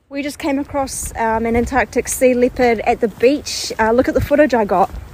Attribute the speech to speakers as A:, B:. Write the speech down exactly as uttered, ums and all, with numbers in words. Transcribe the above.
A: We just came across um, an Antarctic sea leopard at the beach. Uh, look at the footage I got.